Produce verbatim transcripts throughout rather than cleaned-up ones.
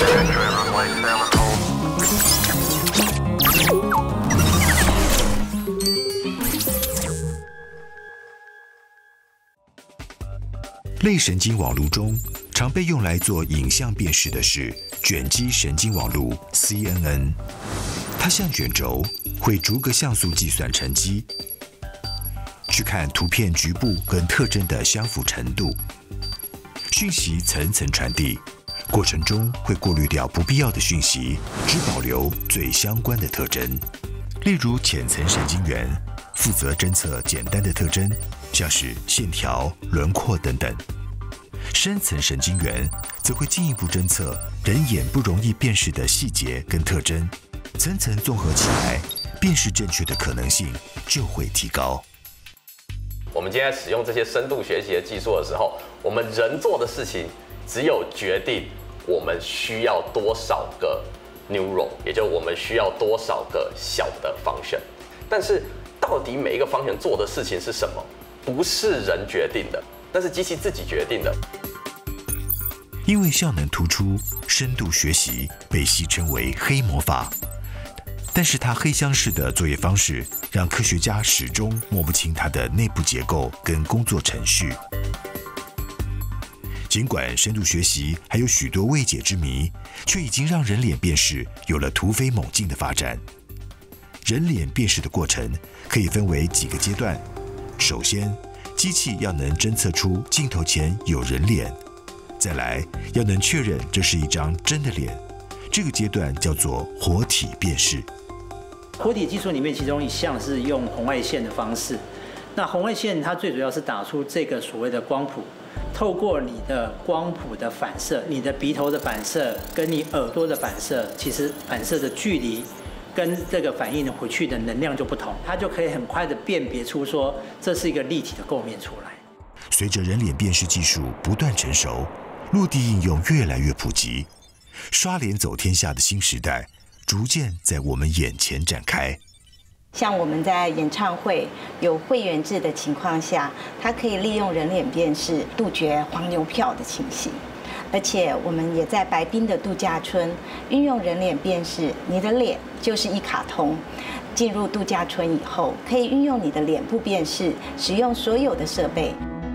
类神经网络中常被用来做影像辨识的是卷积神经网络 C N N， 它像卷轴，会逐个像素计算乘积，去看图片局部跟特征的相符程度。讯息层层传递，过程中会过滤掉不必要的讯息，只保留最相关的特征。例如浅层神经元负责侦测简单的特征，像是线条、轮廓等等。深层神经元则会进一步侦测人眼不容易辨识的细节跟特征，层层综合起来，辨识正确的可能性就会提高。 我们今天使用这些深度学习的技术的时候，我们人做的事情只有决定我们需要多少个 neuron， 也就是我们需要多少个小的 function。但是到底每一个 function 做的事情是什么，不是人决定的，那是机器自己决定的。 因为效能突出，深度学习被戏称为黑魔法。但是它黑箱式的作业方式，让科学家始终摸不清它的内部结构跟工作程序。尽管深度学习还有许多未解之谜，却已经让人脸辨识有了突飞猛进的发展。人脸辨识的过程可以分为几个阶段。首先，机器要能侦测出镜头前有人脸，再来要能确认这是一张真的脸，这个阶段叫做活体辨识。 活体技术里面，其中一项是用红外线的方式。那红外线它最主要是打出这个所谓的光谱，透过你的光谱的反射，你的鼻头的反射跟你耳朵的反射，其实反射的距离跟这个反应回去的能量就不同，它就可以很快的辨别出说这是一个立体的构面出来。 随着人脸辨识技术不断成熟，落地应用越来越普及，刷脸走天下的新时代逐渐在我们眼前展开。 像我们在演唱会有会员制的情况下，它可以利用人脸辨识杜绝黄牛票的情形。而且我们也在白滨的度假村运用人脸辨识，你的脸就是一卡通。进入度假村以后，可以运用你的脸部辨识，使用所有的设备。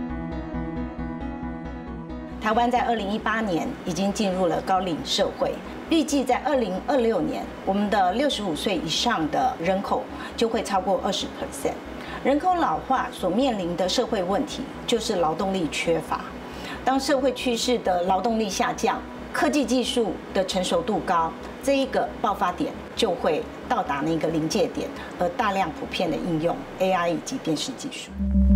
台湾在二零一八年已经进入了高龄社会，预计在二零二六年，我们的六十五岁以上的人口就会超过二十 percent。人口老化所面临的社会问题就是劳动力缺乏。当社会趋势的劳动力下降，科技技术的成熟度高，这一个爆发点就会到达那个临界点，而大量普遍的应用 A I 以及辨识技术。